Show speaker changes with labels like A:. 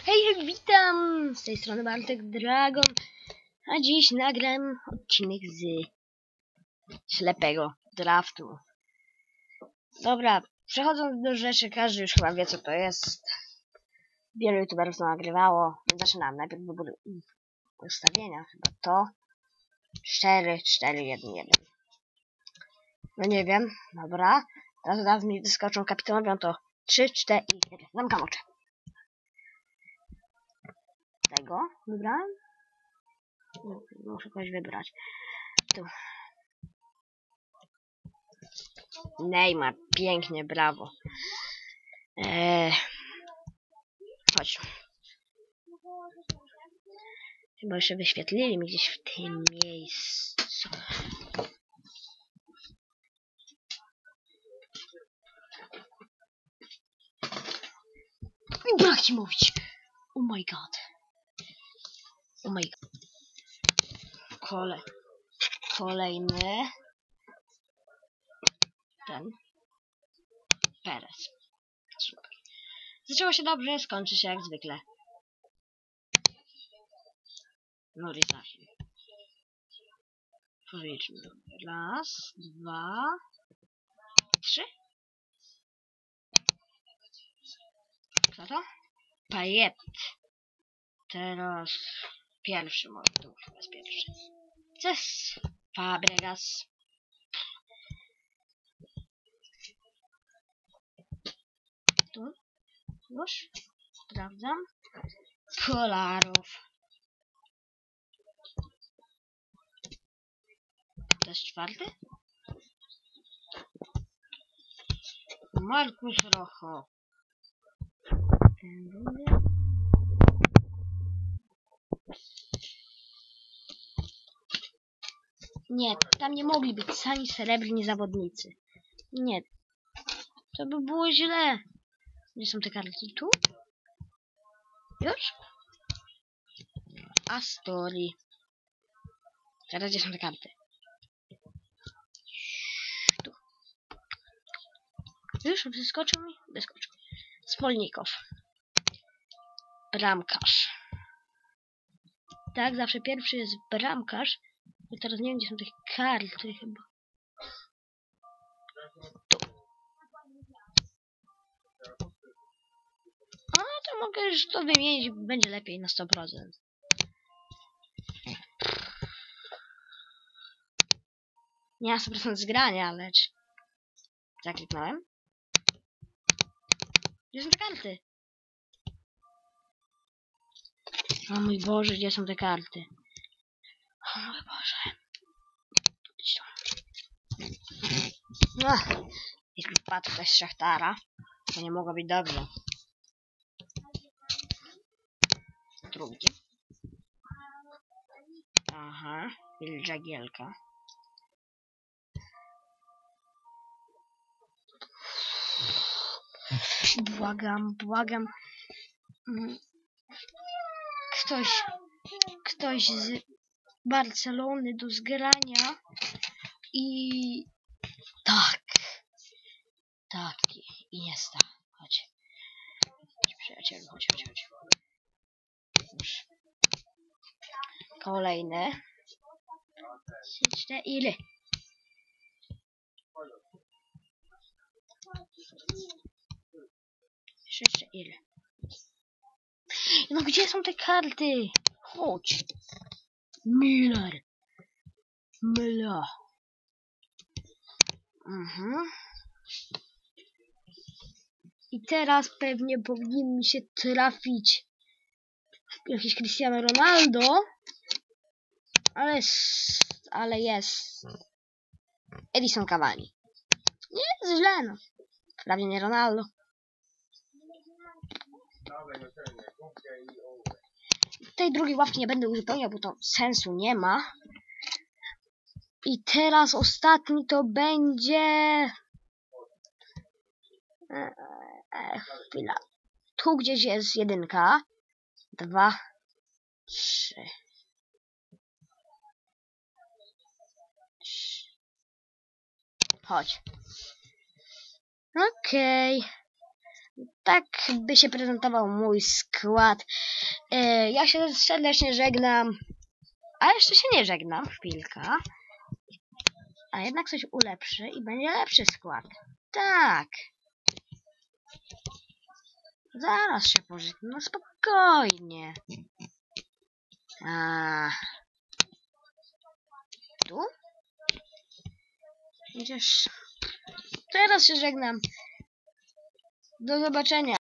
A: Hej, witam! Z tej strony Bartek Dragon, a dziś nagram odcinek z ślepego draftu. Dobra, przechodząc do rzeczy, każdy już chyba wie, co to jest. Wielu youtuberów to nagrywało, więc zaczynam. Najpierw wybór ustawienia, chyba to 4, 4, 1, 1. No nie wiem, dobra. Teraz mi wyskoczą kapitanowie, to 3, 4 i 1. Zamkam oczy. Tego wybrałem? Muszę kogoś wybrać. Tu. Neymar, pięknie, brawo. Chodź. Chyba jeszcze wyświetlili mi gdzieś w tym miejscu. I brak ci mówić. Oh my god. Oh my god. Kolejny. Ten. Perez. Super. Zaczęło się dobrze, skończy się jak zwykle. No Rizahim. Policzmy. Raz, 2, 3. Kto to? Payet. Teraz pierwszy może, to już jest pierwszy. Cés. Fabregas. Tu. Już. Sprawdzam. Kolarów. To jest czwarty. Marcus Rojo. Nie, tam nie mogli być sami srebrni zawodnicy. Nie. To by było źle. Gdzie są te karty? Tu? Już? Astori. Teraz gdzie są te karty? Tu. Już? Wyskoczył mi? Wyskoczył. Smolnikow. Bramkarz. Tak, zawsze pierwszy jest bramkarz. I teraz nie wiem, gdzie są te karty chyba. Tu. A, to mogę już to wymienić, będzie lepiej na 100%. Nie na 100% zgrania, lecz... Zakliknąłem. Gdzie są te karty? O mój Boże, gdzie są te karty? O mój Boże. No, jeśli wpadł ktoś z Szachtara, to nie mogło być dobrze. Drugi. Aha, Jagielka. Błagam. Ktoś z Barcelony do zgrania i... Tak, Iniesta. Chodź. Przyjacielu, chodź. Już. Kolejny. Jeszcze ile? Jeszcze ile? No gdzie są te karty? Chodź. Miller. I teraz pewnie powinien mi się trafić jakiś Cristiano Ronaldo. Ale jest Edison Cavani. Nie jest źle, no. Prawie nie Ronaldo. Tej drugiej ławki nie będę uzupełniał, bo to sensu nie ma. I teraz ostatni to będzie... Chwila. Tu gdzieś jest 1, 2, 3. Chodź. Okej. tak by się prezentował mój skład. Ja się serdecznie żegnam. A jeszcze się nie żegnam, chwilka. A jednak coś ulepszy i będzie lepszy skład. Tak. Zaraz się pożegnam, no spokojnie. Tu? Chociaż teraz się żegnam. Do zobaczenia.